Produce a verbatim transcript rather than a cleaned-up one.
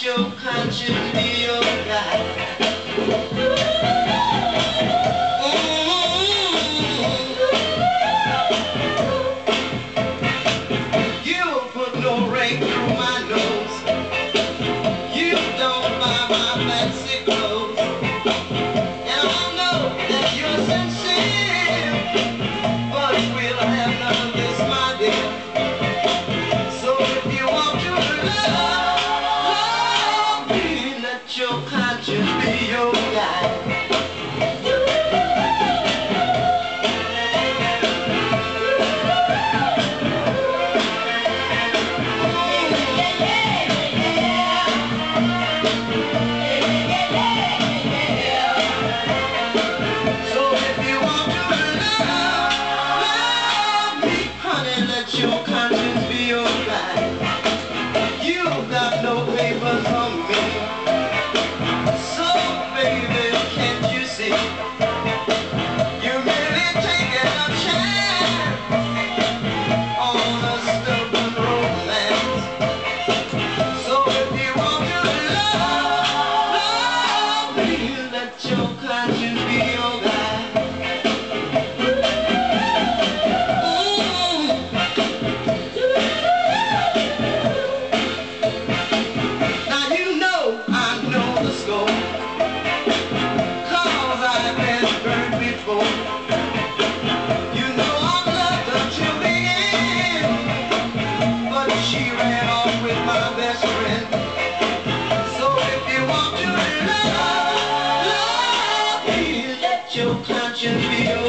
let your conscience be your guide. You put no ring through my nose. You don't buy my fancy clothes. And I know that you're sincere, but we'll have none of this, my dear. So if you want to love, love me, let your conscience be your guide. Your conscience be your guide. You got no papers on me, so baby, can't you see? You're really taking a chance on a stubborn romance. So if you want to love, love me, let your conscience be your guide. You know I've loved her till the end, but she ran off with my best friend. So if you want to love, love me, let your conscience be your